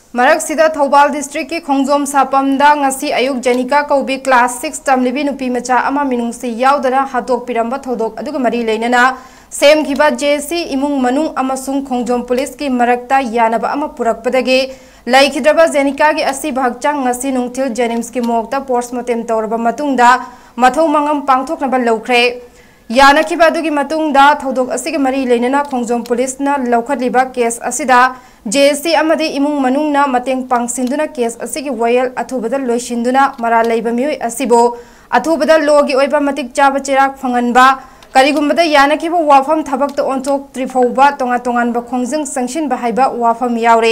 मरक्सिदा Thoubal district की खोंजोम सापमदा ngasi ayuk Janika Kaubi class 6 tamlibi nupi macha ama minungsi yaudana hatok piramba thodok aduga mari leinana sem khiba JC imung manung amasung khongjom police ki marakta yanaba ama purakpadage laikhidraba Janika gi asi bhagchang ngasi nungthil Jenims ki mokta postmortem tawraba matungda mathau mangam pangthoknaba lawkhre यानखिबा दुगी मतुंगदा थौदोक असिगे मरी लेनना खोंजोम police ना लौखलिबा case असिदा JC अमदि इमुंग मनुंगना मतेंग पांगसिंदुना केस असिगे वयल अथुबदा लोइसिंदुना मरा लैबा मियोय असिबो अथुबदा लोगी ओइबा मतिक चाबा चिराक फंगनबा करिगुमबदा यानखिबा वाफम थबकत ओंथोक त्रिफौबा तोंगा तोंगानबा खोंजों संगसिनबा हाइबा वाफम यावरे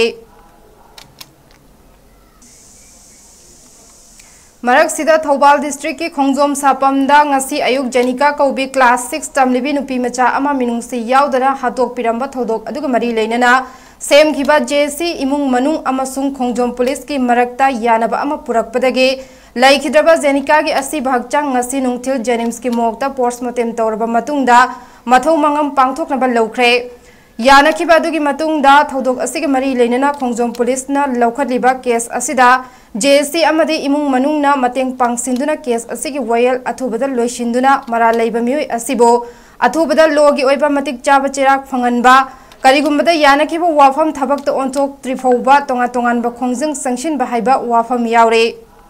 मरक्सिदा थौबाल डिस्ट्रिक्ट की खोंजोम सापमदा ngasi ayuk Janika Kaubi class 6 tamlibi nupi macha ama minungsi yaudana hatok piramba thodok aduga mari leinana sem khiba JC imung manung amasung khongjom police ki marakta yanaba ama purakpadage laikhidraba Janika gi asi bhagchang ngasi nungthil Jenims ki mokta postmortem tawraba matungda mathau mangam pangthoknaba lawkhre यानखिबा दुगी मतुंगदा थौदोक असिगे मरी लेनना खोंजोम police ना लौखलिबा case असिदा JC अमदि इमुंग मनुंगना मतेंग पांगसिंदुना केस असिगे वयल अथुबदा लोइसिंदुना मरा लैबा मियोय असिबो अथुबदा लोगी ओइबा मतिक चाबा चिराक फंगनबा करिगुमबदा यानखिबा वाफम थबकत ओंथोक त्रिफौबा तोंगा तोंगानबा खोंजों संगसिनबा हाइबा वाफम यावरे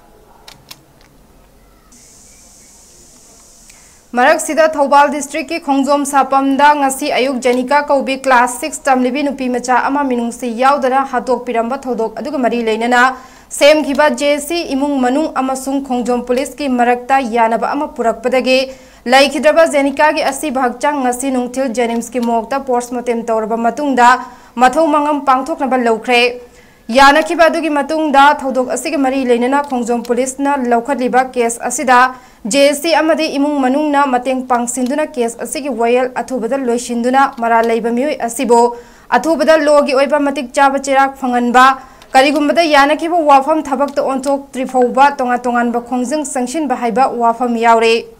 मरक्सिदा थौबाल डिस्ट्रिक्ट की खोंजोम सापमदा ngasi ayuk Janika Kaubi class 6 tamlibi nupi macha ama minungsi yaudana hatok piramba thodok aduga mari leinana sem khiba JC imung manung amasung khongjom police ki marakta yanaba ama purakpadage laikhidraba Janika gi asi bhagchang ngasi nungthil Jenims ki mokta postmortem tawraba matungda mathau mangam pangthoknaba lawkhre यानखिबा दुगी मतुंगदा थौदोक असिगे मरी लेनना खोंजोम police ना लौखलिबा case असिदा JC अमदि इमुंग मनुंगना मतेंग पांगसिंदुना केस असिगे वयल अथुबदा लोइसिंदुना मरा लैबा मियोय असिबो अथुबदा लोगी ओइबा मतिक चाबा चिराक फंगनबा करिगुमबदा यानखिबा वाफम थबकत ओंथोक त्रिफौबा तोंगा तोंगानबा खोंजों संगसिनबा हाइबा वाफम यावरे।